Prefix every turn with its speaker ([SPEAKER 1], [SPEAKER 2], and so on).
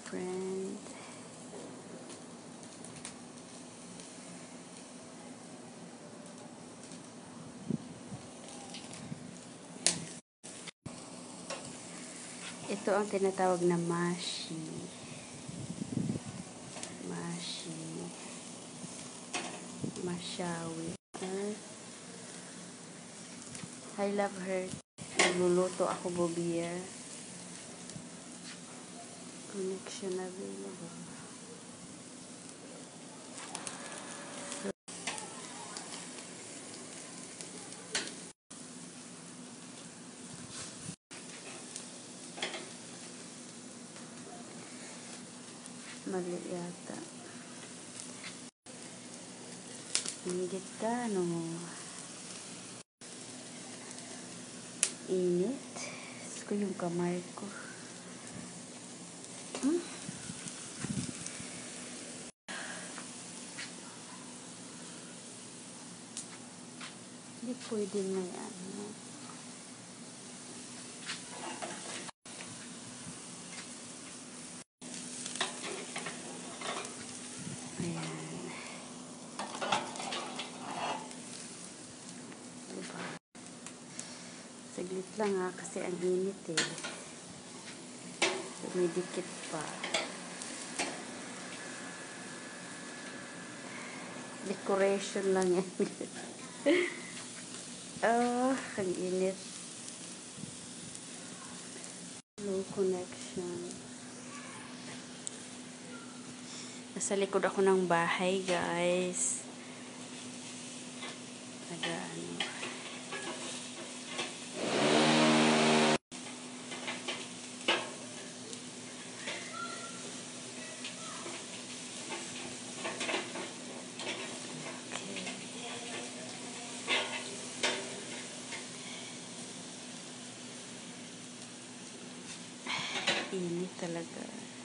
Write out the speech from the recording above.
[SPEAKER 1] friend. Ito ang tinatawag na mashi. Mashawi. I love her. Nagluluto ako bobier. Connection available. Mali yata. Ingit ka, no? Init. Tapos ko yung kamay ko. Hindi pwede na yan. No? Ayan. Diba? Saglit lang ha, kasi ang init eh. Dumidikit pa. Decoration lang yan. Ang init. No connection. Nasa likod ako ng bahay, guys. Nag-ano. Init talaga.